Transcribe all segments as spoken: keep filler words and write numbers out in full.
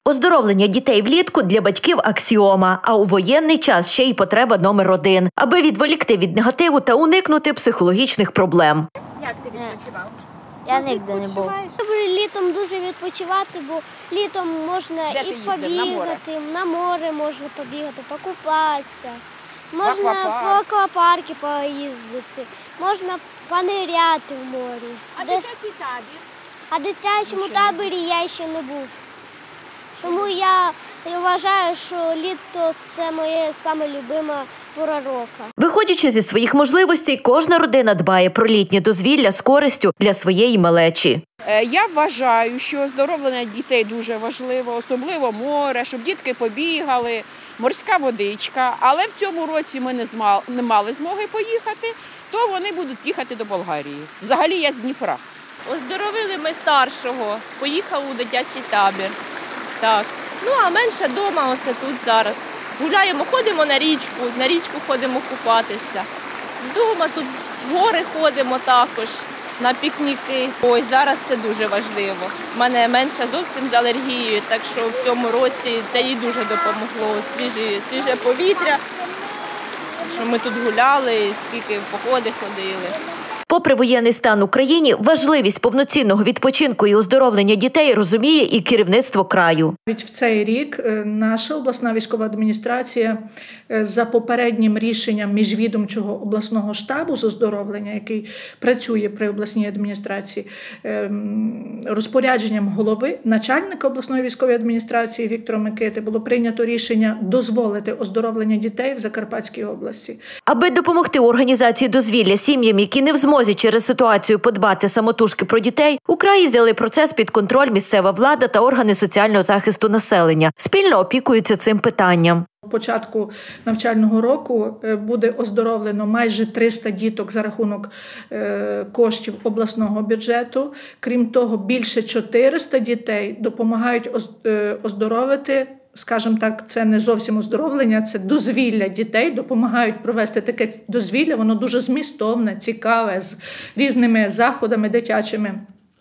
Оздоровлення дітей влітку для батьків – аксіома, а у воєнний час ще й потреба номер один, аби відволікти від негативу та уникнути психологічних проблем. Як ти відпочивав? Я ніде не був. Літом дуже відпочивати, бо літом можна Де і ти їздив? На море? побігати, на море можна побігати, покупатися, можна аквапарк? по аквапарки поїздити, можна пониряти в морі. А Де- дитячий табір? А в дитячому таборі я ще не був. Тому я вважаю, що літо – це моя саме любима пора року. Виходячи зі своїх можливостей, кожна родина дбає про літнє дозвілля з користю для своєї малечі. Е, Я вважаю, що оздоровлення дітей дуже важливо, особливо море, щоб дітки побігали, морська водичка. Але в цьому році ми не, зма- не мали змоги поїхати, то вони будуть їхати до Болгарії. Взагалі я з Дніпра. Оздоровили ми старшого, поїхав у дитячий табір. Так. Ну, а менше вдома, оце тут зараз. Гуляємо, ходимо на річку, на річку ходимо купатися. Вдома тут в гори ходимо також, на пікніки. Ось зараз це дуже важливо. У мене менша зовсім з алергією, так що в цьому році це їй дуже допомогло. Свіже, свіже повітря, що ми тут гуляли, скільки в походи ходили. Попри воєнний стан в Україні, важливість повноцінного відпочинку і оздоровлення дітей розуміє і керівництво краю. Навіть в цей рік наша обласна військова адміністрація за попереднім рішенням міжвідомчого обласного штабу з оздоровлення, який працює при обласній адміністрації, розпорядженням голови, начальника обласної військової адміністрації Віктора Микити було прийнято рішення дозволити оздоровлення дітей в Закарпатській області. Аби допомогти у організації дозвілля сім'ям, які не в змозі через ситуацію подбати самотужки про дітей, у краї взяли процес під контроль місцева влада та органи соціального захисту населення. Спільно опікуються цим питанням. У початку навчального року буде оздоровлено майже триста діток за рахунок коштів обласного бюджету. Крім того, більше чотириста дітей допомагають оздоровити, скажімо так, це не зовсім оздоровлення, це дозвілля дітей, допомагають провести таке дозвілля, воно дуже змістовне, цікаве, з різними заходами дитячими.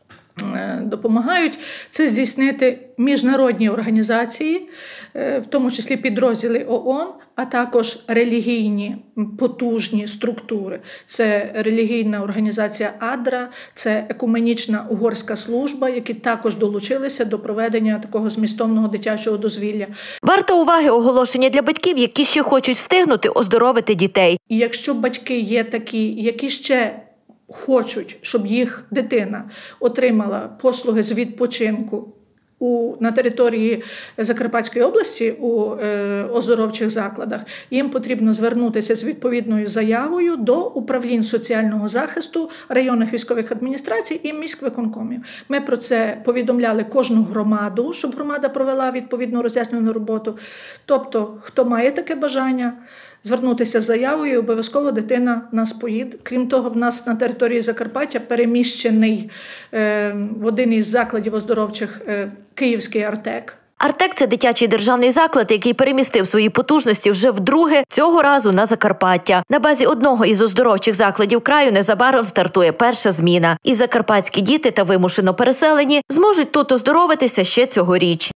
Допомагають це здійснити міжнародні організації, в тому числі підрозділи ООН, а також релігійні потужні структури. Це релігійна організація АДРА, це екуменічна угорська служба, які також долучилися до проведення такого змістовного дитячого дозвілля. Варто уваги оголошення для батьків, які ще хочуть встигнути оздоровити дітей. І якщо батьки є такі, які ще хочуть, щоб їх дитина отримала послуги з відпочинку у, на території Закарпатської області у е, оздоровчих закладах, їм потрібно звернутися з відповідною заявою до управлінь соціального захисту районних військових адміністрацій і міськвиконкомів. Ми про це повідомляли кожну громаду, щоб громада провела відповідну роз'яснювальну роботу. Тобто, хто має таке бажання, звернутися з заявою, обов'язково дитина нас поїде. Крім того, в нас на території Закарпаття переміщений е, в один із закладів оздоровчих е, Київський Артек. Артек – це дитячий державний заклад, який перемістив свої потужності вже вдруге, цього разу на Закарпаття. На базі одного із оздоровчих закладів краю незабаром стартує перша зміна. І закарпатські діти та вимушено переселені зможуть тут оздоровитися ще цьогоріч.